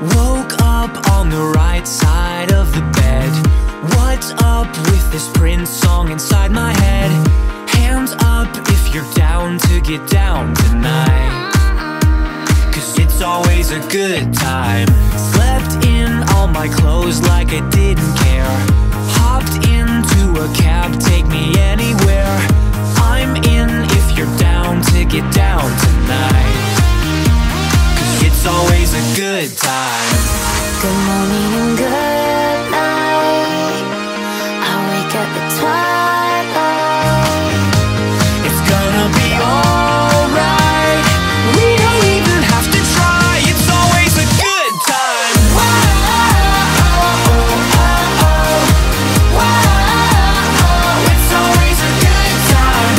Woke up on the right side of the bed. What's up with this Prince song inside my head? Hands up if you're down to get down tonight, 'cause it's always a good time. Slept in all my clothes like I didn't care. Hopped into a cab, take me anywhere. I'm in if you're down to get down tonight, 'cause it's always a good time. Good morning and good night. I wake up at twilight. It's gonna be alright. We don't even have to try. It's always a good time. It's always a good time.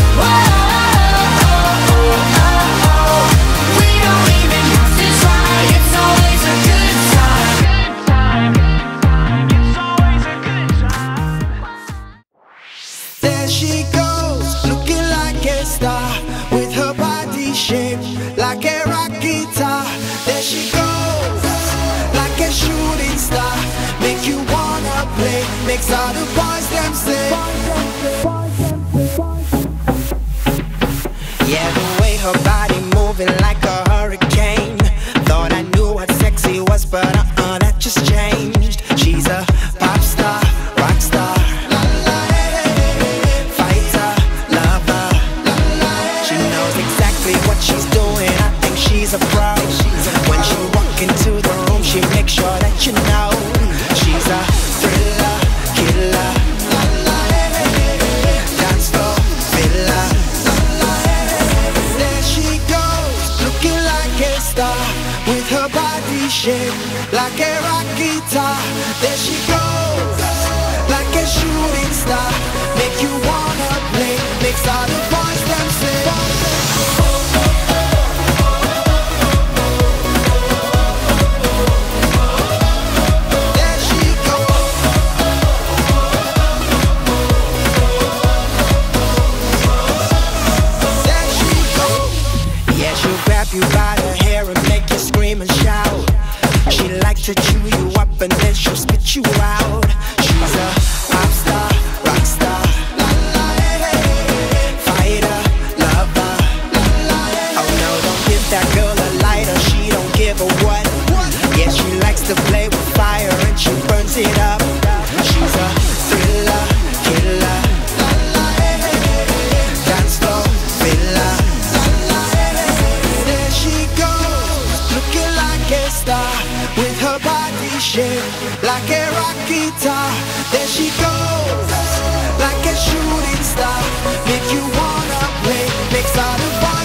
We don't even have to try. It's always a good time. It's always a good time. There she goes, looking like a star, with her body shaped like a rock guitar. There she goes, like a shooting star, make you wanna play, makes all the boys them say. Yeah, the way her body moving like a hurricane. Thought I knew what sexy was, but that just changed. She's a pop star, rock star, fighter, lover. She knows exactly what she's doing. I think she's a pro. When she walk into the room, she makes sure that you know she's a thriller, killer, dance floor filler. There she goes, looking like a star, with her body shaped like a rock guitar. There she goes, like a shooting star, make you wanna play, makes all the boys them say. There she goes. There she goes. Yeah, she'll grab you by the hair and make you scream and shout. She likes to chew you up and then she'll spit you out. She's a pop star, rock star, fighter, lover. Oh no, don't give that girl a lighter, she don't give a what. Yeah, she likes to play with fire and she burns it up. She's a thriller, killer, dance floor filler. There she goes, looking like a star, with her body shaped like a rock guitar. There she goes, like a shooting star, make you wanna play, makes all the boys